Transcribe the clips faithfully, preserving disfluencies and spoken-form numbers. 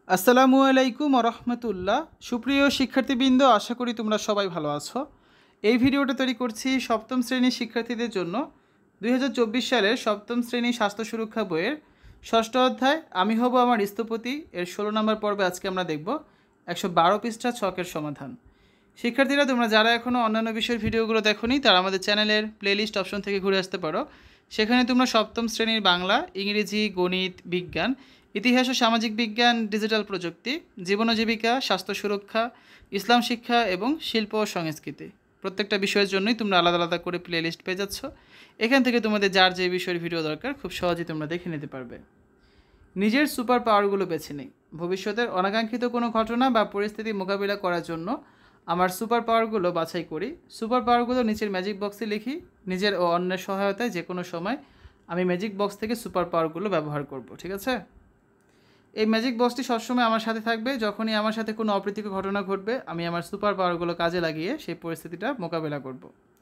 আসসালামু আলাইকুম রহমতুল্লাহ। সুপ্রিয় শিক্ষার্থীবৃন্দ, আশা করি তোমরা সবাই ভালো আছো। এই ভিডিওটা তৈরি করছি সপ্তম শ্রেণীর শিক্ষার্থীদের জন্য। দুই হাজার চব্বিশ সালের সপ্তম শ্রেণীর স্বাস্থ্য সুরক্ষা বইয়ের ষষ্ঠ অধ্যায় আমি হব আমার স্থপতি এর ষোলো নম্বর পর্বে আজকে আমরা দেখব একশো বারো পৃষ্ঠা ছকের সমাধান। শিক্ষার্থীরা, তোমরা যারা এখনও অন্যান্য বিষয়ের ভিডিওগুলো দেখোনি তারা আমাদের চ্যানেলের প্লেলিস্ট অপশন থেকে ঘুরে আসতে পারো। সেখানে তোমরা সপ্তম শ্রেণীর বাংলা, ইংরেজি, গণিত, বিজ্ঞান, ইতিহাস ও সামাজিক বিজ্ঞান, ডিজিটাল প্রযুক্তি, জীবন ও জীবিকা, স্বাস্থ্য সুরক্ষা, ইসলাম শিক্ষা এবং শিল্প ও সংস্কৃতি প্রত্যেকটা বিষয়ের জন্যই তোমরা আলাদা আলাদা করে প্লেলিস্ট পেয়ে যাচ্ছ। এখান থেকে তোমাদের যার যে বিষয়ের ভিডিও দরকার খুব সহজেই তোমরা দেখে নিতে পারবে। নিজের সুপার পাওয়ারগুলো বেছে নিই। ভবিষ্যতের অনাকাঙ্ক্ষিত কোনো ঘটনা বা পরিস্থিতি মোকাবিলা করার জন্য আমার সুপার পাওয়ারগুলো বাছাই করি। সুপার পাওয়ারগুলো নিচের ম্যাজিক বক্সে লিখি। নিজের ও অন্যের সহায়তায় যে কোনো সময় আমি ম্যাজিক বক্স থেকে সুপার পাওয়ারগুলো ব্যবহার করব, ঠিক আছে? এই ম্যাজিক বক্সটি সবসময় আমার সাথে থাকবে। যখনই আমার সাথে কোনো অপ্রীতিকর ঘটনা ঘটবে আমি আমার সুপার পাওয়ারগুলো কাজে লাগিয়ে সেই পরিস্থিতিটা মোকাবেলা করব।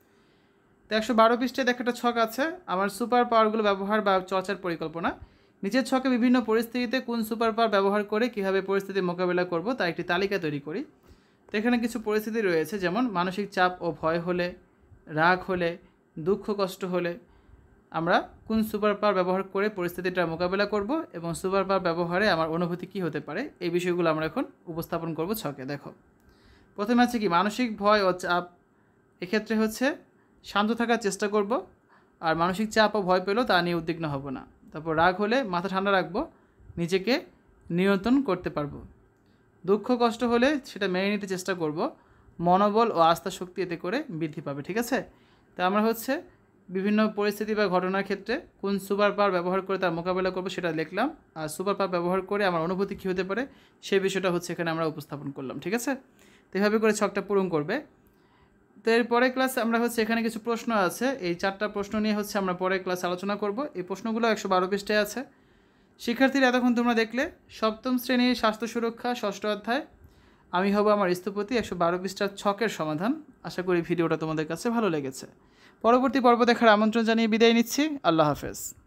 তো একশো বারো পৃষ্ঠায় দেখা একটা ছক আছে, আমার সুপার পাওয়ারগুলো ব্যবহার বা চর্চার পরিকল্পনা। নিচের ছকে বিভিন্ন পরিস্থিতিতে কোন সুপার পাওয়ার ব্যবহার করে কীভাবে পরিস্থিতি মোকাবেলা করব তার একটি তালিকা তৈরি করি। তো এখানে কিছু পরিস্থিতি রয়েছে, যেমন মানসিক চাপ ও ভয় হলে, রাগ হলে, দুঃখ কষ্ট হলে আমরা কোন সুপার পাওয়ার ব্যবহার করে পরিস্থিতিটা মোকাবেলা করব এবং সুপার পাওয়ার ব্যবহারে আমার অনুভূতি কী হতে পারে এই বিষয়গুলো আমরা এখন উপস্থাপন করব ছকে। দেখো, প্রথমে আছে কি মানসিক ভয় ও চাপ। এক্ষেত্রে হচ্ছে শান্ত থাকার চেষ্টা করব, আর মানসিক চাপ ও ভয় পেলেও তা নিয়ে উদ্বিগ্ন হব না। তারপর রাগ হলে মাথা ঠান্ডা রাখবো, নিজেকে নিয়ন্ত্রণ করতে পারবো। দুঃখ কষ্ট হলে সেটা মেনে নিতে চেষ্টা করব, মনোবল ও আস্থা শক্তি এতে করে বৃদ্ধি পাবে, ঠিক আছে? তা আমরা হচ্ছে বিভিন্ন পরিস্থিতি বা ঘটনার ক্ষেত্রে কোন সুপার পাওয়ার ব্যবহার করে তার মোকাবেলা করব সেটা লিখলাম, আর সুপার পাওয়ার ব্যবহার করে আমার অনুভূতি কী হতে পারে সেই বিষয়টা হচ্ছে এখানে আমরা উপস্থাপন করলাম, ঠিক আছে? তো এভাবে করে ছকটা পূরণ করবে। তো এর পরের ক্লাসে আমরা হচ্ছে এখানে কিছু প্রশ্ন আছে, এই চারটা প্রশ্ন নিয়ে হচ্ছে আমরা পরের ক্লাসে আলোচনা করব। এই প্রশ্নগুলো একশো বারো পৃষ্ঠায় আছে। শিক্ষার্থীরা, এতক্ষণ তোমরা দেখলে সপ্তম শ্রেণীর স্বাস্থ্য সুরক্ষা ষষ্ঠ অধ্যায় আমি হব আমার স্থপতি একশো বারো পৃষ্ঠার ছকের সমাধান। আশা করি ভিডিওটা তোমাদের কাছে ভালো লেগেছে। পরবর্তী পর্ব দেখার আমন্ত্রণ জানিয়ে বিদায় নিচ্ছি। আল্লাহ হাফেজ।